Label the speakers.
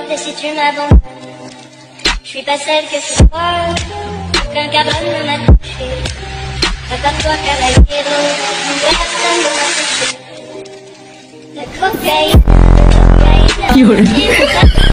Speaker 1: Et si tu m'abandonnes, je suis pas celle que tu crois. Aucun cabane ne m'a touché. Prépare-toi, caballero, personne ne m'a touché. La cocaïne, la cocaïne,